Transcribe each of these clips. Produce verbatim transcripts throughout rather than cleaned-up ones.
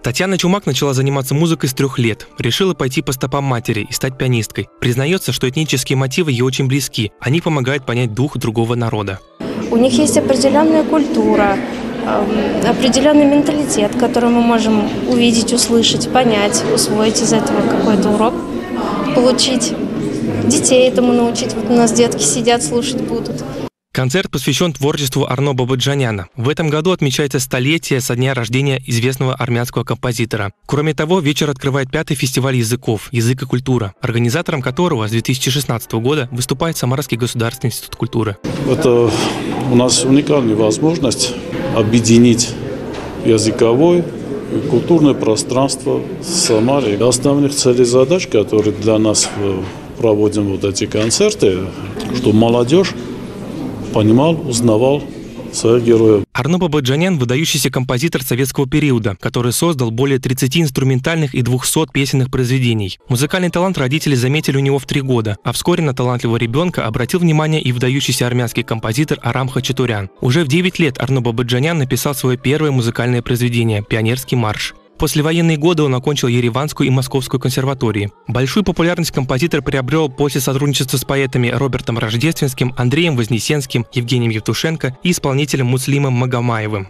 Татьяна Чумак начала заниматься музыкой с трех лет. Решила пойти по стопам матери и стать пианисткой. Признается, что этнические мотивы ей очень близки. Они помогают понять дух другого народа. У них есть определенная культура, определенный менталитет, который мы можем увидеть, услышать, понять, усвоить из этого какой-то урок, получить. Детей этому научить. Вот у нас детки сидят, слушать будут. Концерт посвящен творчеству Арно Бабаджаняна. В этом году отмечается столетие со дня рождения известного армянского композитора. Кроме того, вечер открывает пятый фестиваль языков «Язык и культура», организатором которого с две тысячи шестнадцатого года выступает Самарский государственный институт культуры. Это у нас уникальная возможность объединить языковое и культурное пространство Самары. Основных целей и задач, которые для нас проводим вот эти концерты, чтобы молодежь понимал, узнавал своих героев. Арно Бабаджанян – выдающийся композитор советского периода, который создал более тридцати инструментальных и двухсот песенных произведений. Музыкальный талант родители заметили у него в три года, а вскоре на талантливого ребенка обратил внимание и выдающийся армянский композитор Арам Хачатурян. Уже в девять лет Арно Бабаджанян написал свое первое музыкальное произведение – «Пионерский марш». В послевоенные годы он окончил Ереванскую и Московскую консерватории. Большую популярность композитор приобрел после сотрудничества с поэтами Робертом Рождественским, Андреем Вознесенским, Евгением Евтушенко и исполнителем Муслимом Магомаевым.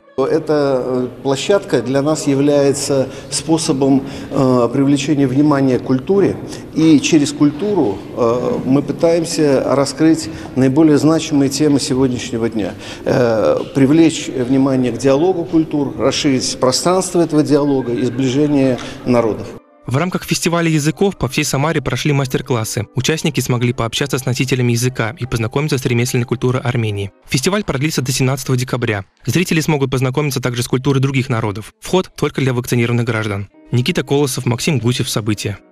Эта площадка для нас является способом э, привлечения внимания к культуре, и через культуру э, мы пытаемся раскрыть наиболее значимые темы сегодняшнего дня, э, привлечь внимание к диалогу культур, расширить пространство этого диалога и сближение народов. В рамках фестиваля языков по всей Самаре прошли мастер-классы. Участники смогли пообщаться с носителями языка и познакомиться с ремесленной культурой Армении. Фестиваль продлится до семнадцатого декабря. Зрители смогут познакомиться также с культурой других народов. Вход только для вакцинированных граждан. Никита Колосов, Максим Гусев. События.